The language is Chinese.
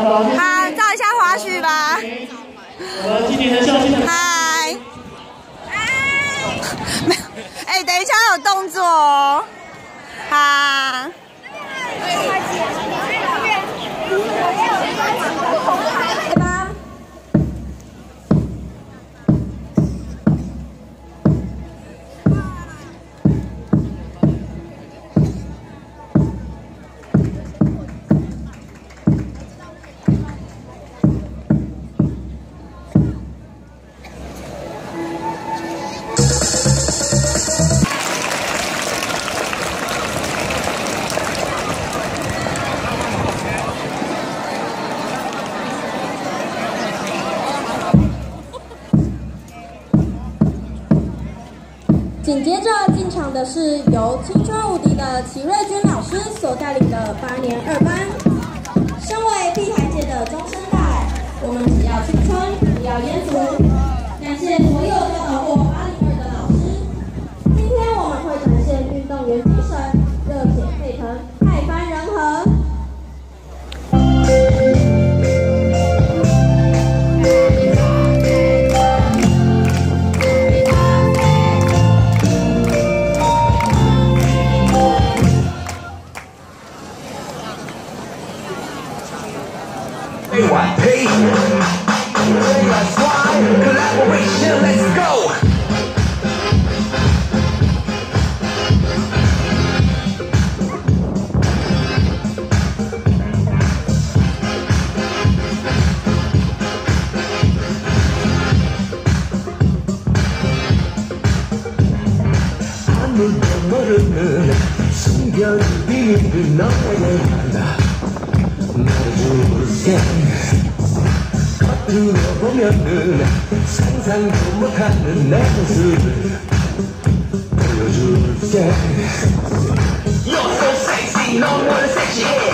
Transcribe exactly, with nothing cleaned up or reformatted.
好，照一下花絮吧。 我们今年的校庆。 嗨。没有，哎，等一下有动作哦。好。对吧？ 紧接着进场的是由青春无敌的齐瑞君老师所带领的八年二班。身为碧台界的中生代，我们只要青春，不要烟俗。感谢所有教导过八零二的老师。今天我们会展现运动员精神，热血沸腾，派班人和。 Collaboration, let's go. '보면은 상상도 못하는 내 모습을 보여줄게 You're so sexy, 넌 원래 섹시해